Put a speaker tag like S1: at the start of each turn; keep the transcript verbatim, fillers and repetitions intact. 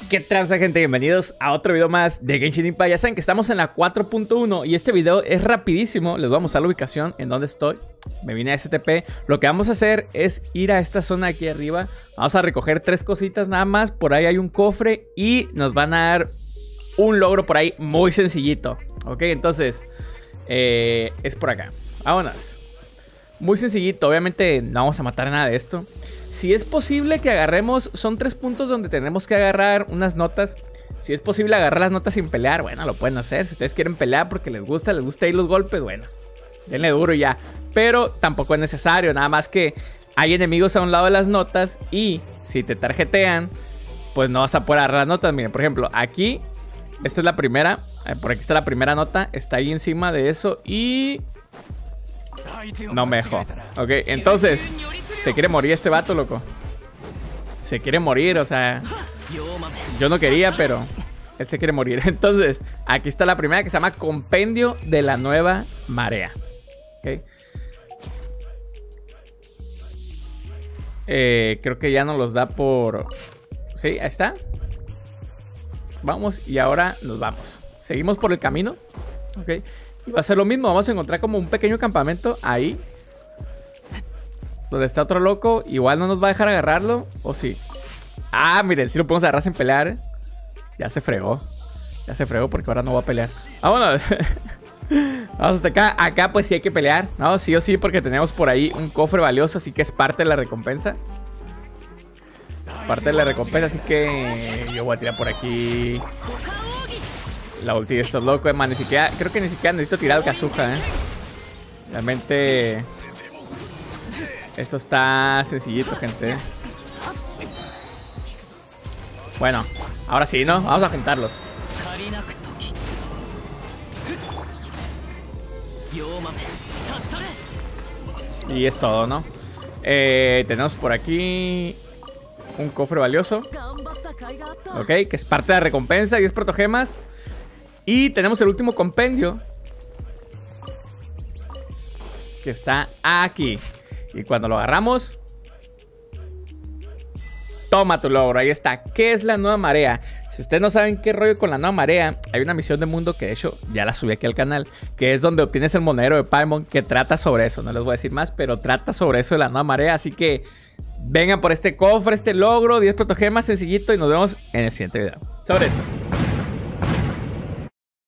S1: ¿Qué tranza, gente? Bienvenidos a otro video más de Genshin Impact. Ya saben que estamos en la cuatro punto uno y este video es rapidísimo. Les voy a mostrar la ubicación en donde estoy. Me vine a S T P. Lo que vamos a hacer es ir a esta zona aquí arriba. Vamos a recoger tres cositas nada más. Por ahí hay un cofre y nos van a dar un logro por ahí muy sencillito. Ok, entonces eh, es por acá. Vámonos. Muy sencillito. Obviamente no vamos a matar nada de esto. Si es posible que agarremos, son tres puntos donde tenemos que agarrar unas notas. Si es posible agarrar las notas sin pelear, bueno, lo pueden hacer. Si ustedes quieren pelear porque les gusta, les gusta ir los golpes, bueno, denle duro y ya. Pero tampoco es necesario, nada más que hay enemigos a un lado de las notas y si te tarjetean, pues no vas a poder agarrar las notas. Miren, por ejemplo, aquí, esta es la primera, por aquí está la primera nota, está ahí encima de eso y... no me dejó. Ok, entonces... se quiere morir este vato, loco. Se quiere morir, o sea... yo no quería, pero... él se quiere morir. Entonces, aquí está la primera que se llama Compendio de la Nueva Marea. ¿Ok? Eh, creo que ya nos los da por... sí, ahí está. Vamos, y ahora nos vamos. Seguimos por el camino. Ok. Y va a ser lo mismo, vamos a encontrar como un pequeño campamento ahí. Donde está otro loco. Igual no nos va a dejar agarrarlo. ¿O sí? Ah, miren, si lo podemos agarrar sin pelear, ¿eh? Ya se fregó. Ya se fregó porque ahora no va a pelear. Vámonos. Vamos hasta acá. Acá pues sí hay que pelear, ¿no? Sí o sí, porque tenemos por ahí un cofre valioso. Así que es parte de la recompensa. Es parte de la recompensa, así que yo voy a tirar por aquí la ulti de estos locos, man. Ni siquiera, creo que ni siquiera necesito tirar el Kazuha, ¿eh? Realmente... esto está sencillito, gente. Bueno, ahora sí, ¿no? Vamos a juntarlos. Y es todo, ¿no? Eh, tenemos por aquí un cofre valioso. Ok, que es parte de la recompensa. diez protogemas. Y tenemos el último compendio, que está aquí. Y cuando lo agarramos, toma tu logro, ahí está. ¿Qué es la nueva marea? Si ustedes no saben qué rollo con la nueva marea, hay una misión de mundo que de hecho ya la subí aquí al canal, que es donde obtienes el monedero de Paimon, que trata sobre eso. No les voy a decir más, pero trata sobre eso de la nueva marea. Así que vengan por este cofre, este logro, diez protogemas, sencillito. Y nos vemos en el siguiente video. Sobre esto.